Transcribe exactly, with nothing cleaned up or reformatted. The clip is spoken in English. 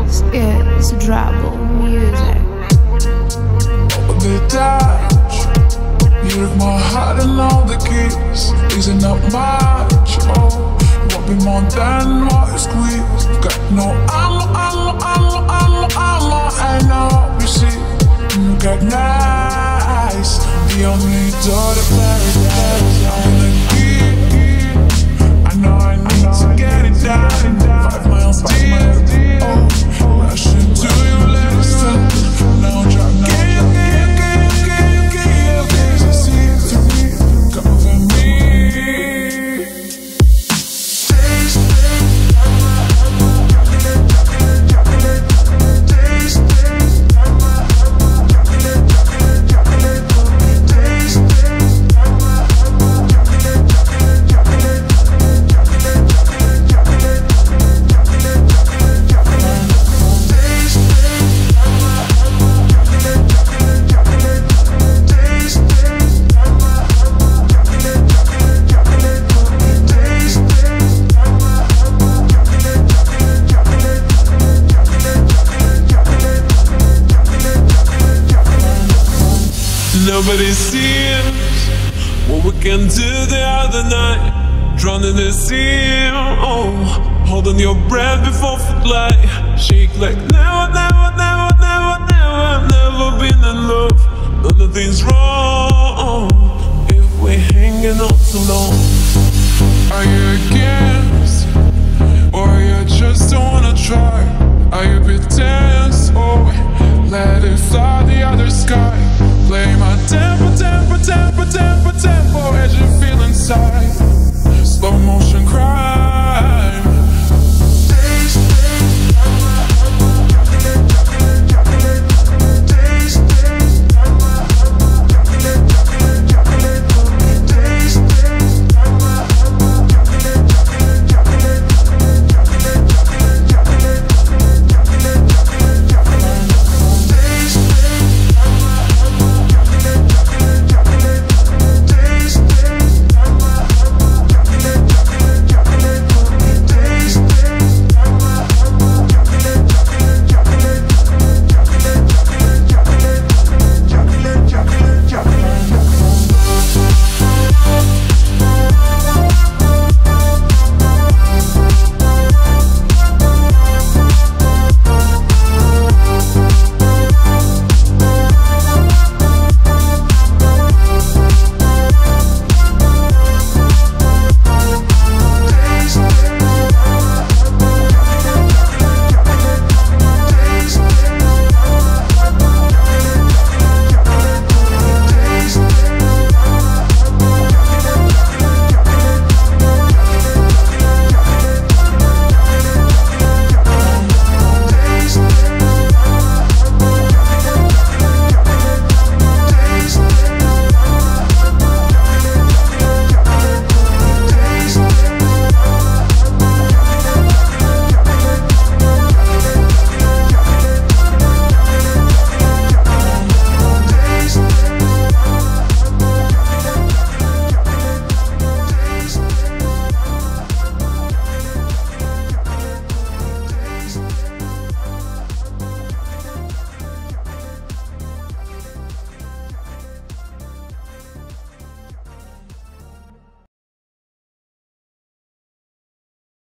This is trouble music. The touch, you took my heart and all the keys. Isn't up much, oh, won't be more than what you squeeze. Got no armor, armor, armor, armor, armor, I know you see. You got nice, the only door to paradise. I'm in the key, I know I need to get it down. Five miles deep, oh, rush into you, let it stop. Now drop, now drop. Nobody sees what we can do the other night. Drowned in the sea, oh, holding your breath before flight. Shake like never, never, never, never, never, never been in love. Nothing's wrong if we're hanging on too long. Are you against, or are you just